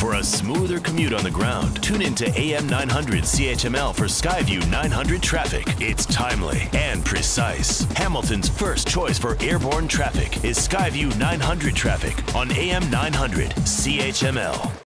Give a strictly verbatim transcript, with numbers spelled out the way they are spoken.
For a smoother commute on the ground, tune into A M nine hundred C H M L for Skyview nine hundred traffic. It's timely and precise. Hamilton's first choice for airborne traffic is Skyview nine hundred traffic on A M nine hundred C H M L.